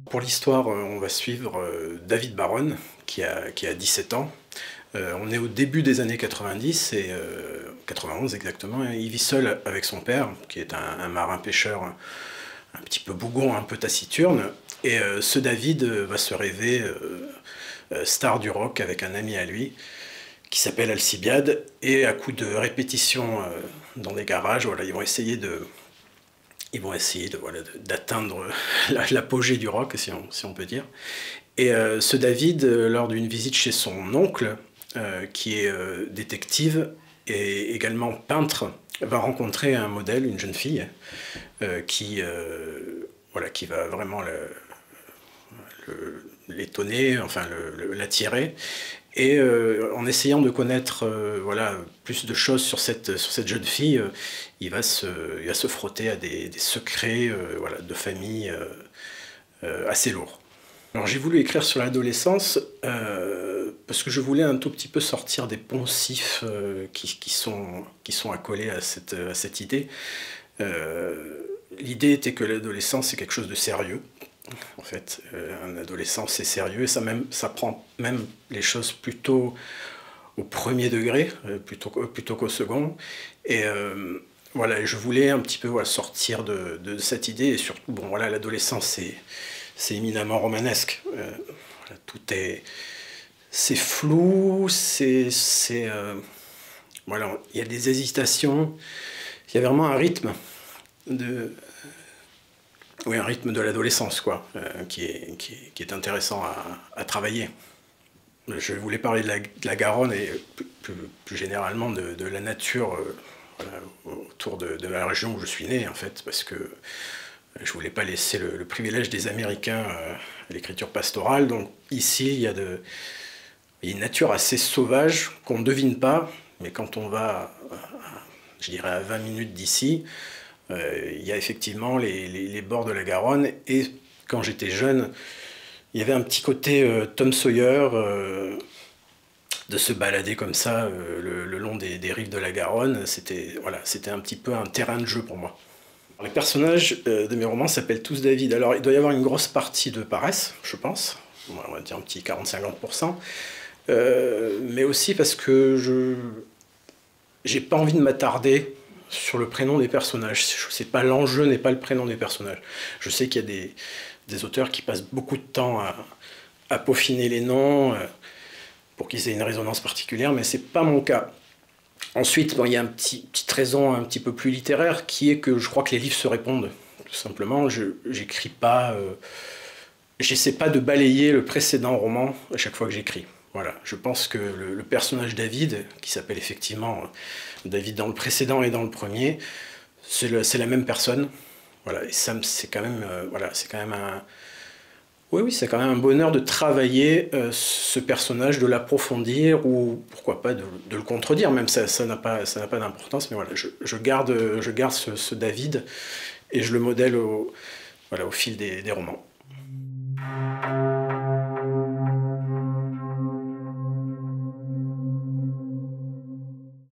Pour l'histoire, on va suivre David Baron, qui a 17 ans. On est au début des années 90, et 91 exactement. Il vit seul avec son père, qui est un marin-pêcheur un petit peu bougon, un peu taciturne. Et ce David va se rêver star du rock avec un ami à lui, qui s'appelle Alcibiade. Et à coup de répétition dans des garages, voilà, ils vont essayer d'atteindre l'apogée du rock, si on peut dire. Et ce David, lors d'une visite chez son oncle, qui est détective et également peintre, va rencontrer un modèle, une jeune fille, qui va vraiment l'étonner, enfin l'attirer. Et en essayant de connaître plus de choses sur cette jeune fille, il va se frotter à des secrets de famille assez lourds. Alors j'ai voulu écrire sur l'adolescence parce que je voulais un tout petit peu sortir des poncifs qui sont accolés à cette idée. L'idée était que l'adolescence c'est quelque chose de sérieux. En fait, un adolescent c'est sérieux et ça prend même les choses plutôt au premier degré plutôt qu'au second. Et je voulais un petit peu sortir de cette idée, et surtout l'adolescence c'est éminemment romanesque. C'est flou, il y a des hésitations, il y a vraiment un rythme un rythme de l'adolescence, qui est intéressant à travailler. Je voulais parler de la Garonne et plus généralement de la nature autour de la région où je suis né, en fait, parce que je voulais pas laisser le privilège des Américains à l'écriture pastorale. Donc ici, il y a une nature assez sauvage qu'on ne devine pas, mais quand on va, je dirais, à 20 minutes d'ici, il y a effectivement les bords de la Garonne. Et quand j'étais jeune, il y avait un petit côté Tom Sawyer, de se balader comme ça le long des rives de la Garonne. C'était un petit peu un terrain de jeu pour moi. Les personnages de mes romans s'appellent tous David. Alors il doit y avoir une grosse partie de paresse, je pense. On va dire un petit 40-50%. Mais aussi parce que j'ai pas envie de m'attarder sur le prénom des personnages. L'enjeu n'est pas le prénom des personnages. Je sais qu'il y a des auteurs qui passent beaucoup de temps à peaufiner les noms pour qu'ils aient une résonance particulière, mais c'est pas mon cas. Ensuite, il y a une petite raison un petit peu plus littéraire, qui est que je crois que les livres se répondent, tout simplement. J'écris pas, j'essaie pas de balayer le précédent roman à chaque fois que j'écris. Voilà, je pense que le personnage David, qui s'appelle effectivement David dans le précédent et dans le premier, c'est la même personne. Voilà, et ça, c'est quand même un... Oui, c'est quand même un bonheur de travailler ce personnage, de l'approfondir, ou pourquoi pas de le contredire, même ça n'a pas d'importance, mais voilà, je garde ce David et je le modèle au fil des romans.